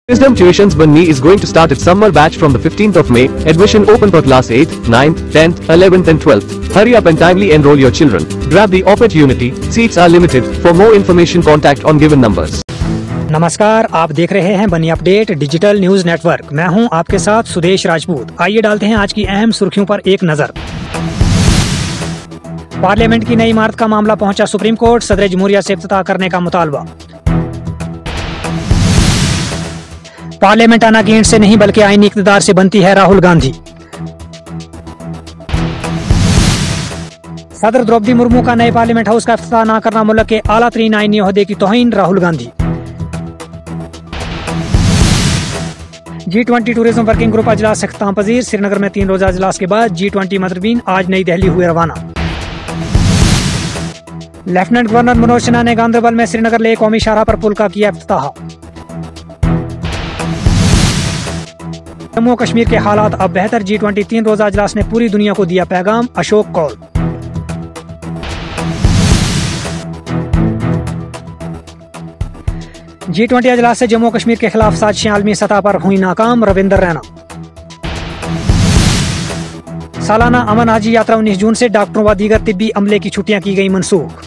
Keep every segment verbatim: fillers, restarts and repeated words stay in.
Wisdom Tuitions Banni is going to start its summer batch from the fifteenth of May. Admission open for class eighth, ninth, tenth, eleventh and twelfth. Hurry up and timely enroll your children. Grab the opportunity. Seats are limited. For more information contact on given numbers. नमस्कार, आप देख रहे हैं बनी update digital news network. मैं हूं आपके साथ सुदेश राजपूत। आइए डालते हैं आज की अहम सुर्खियों पर एक नजर। पार्लियामेंट की नई इमारत का मामला पहुंचा सुप्रीम कोर्ट। सदर जमहूरिया से इफ्तिताह करने का मुतालबा। पार्लियामेंट आना गेंट से नहीं बल्कि आईनी इक़्तिदार से बनती है राहुल गांधी। सदर द्रौपदी मुर्मू का नए पार्लियामेंट हाउस का इफ्तिताह न करना मुल्क के आला तरीन आईनी ओहदे की तौहीन, Rahul Gandhi. G twenty tourism working group अजलास इख्तिताम पजीर। श्रीनगर में तीन रोजा अजलास के बाद जी ट्वेंटी मदरबीन आज नई दिल्ली हुए रवाना। लेफ्टिनेंट गवर्नर मनोज सिन्हा ने गांधरबल में श्रीनगर ले कौमी शाहराह पर पुल का किया इफ्तिताह। जम्मू कश्मीर के हालात अब बेहतर। जी ट्वेंटी तीन रोजा अजलास ने पूरी दुनिया को दिया पैगाम, अशोक कौल। जी ट्वेंटी अजलास से जम्मू कश्मीर के खिलाफ साजिशें आलमी सतह पर हुई नाकाम, रविंदर रैना। सालाना अमन हाजी यात्रा उन्नीस जून से डॉक्टरों व दीगर तिब्बी अमले की छुट्टियां की गई मनसूख।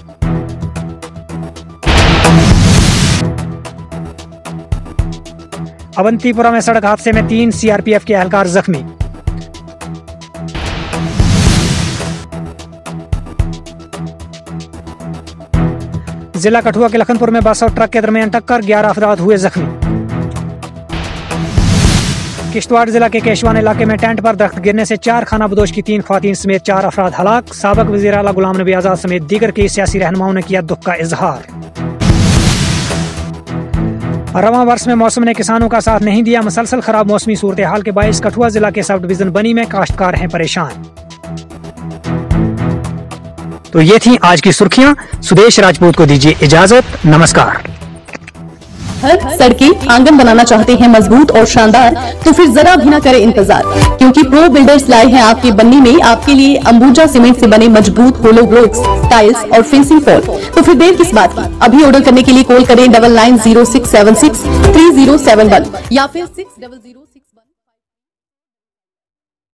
अवंतीपुरा में सड़क हादसे में तीन सीआरपीएफ के एहलकार जख्मी। जिला कठुआ के लखनपुर में बस और ट्रक के दरमियान टक्कर, ग्यारह अफराद हुए जख्मी। किश्तवाड़ जिला के केशवान इलाके में टेंट पर दरख्त गिरने से चार खाना बदोश की तीन ख्वातीन समेत चार अफराद हलाक। साबिक वज़ीर आला गुलाम नबी आज़ाद समेत दीगर की सियासी रहनुमाओं ने किया दुख का इजहार। रवां वर्ष में मौसम ने किसानों का साथ नहीं दिया। मुसलसल खराब मौसमी सूरत हाल के बायस कठुआ जिला के सब डिवीजन बनी में काश्तकार हैं परेशान। तो ये थी आज की सुर्खियां। सुदेश राजपूत को दीजिए इजाजत, नमस्कार। घर, सड़कें, आंगन बनाना चाहते हैं मजबूत और शानदार, तो फिर जरा भी ना करें इंतजार, क्योंकि प्रो बिल्डर्स लाए हैं आपके बन्नी में आपके लिए अंबुजा सीमेंट से बने मजबूत होलो ब्लॉक्स, टाइल्स और फेंसिंग फॉल। तो फिर देर किस बात की, अभी ऑर्डर करने के लिए कॉल करें double nine zero six seven six three zero seven one या फिर सिक्स डबल जीरो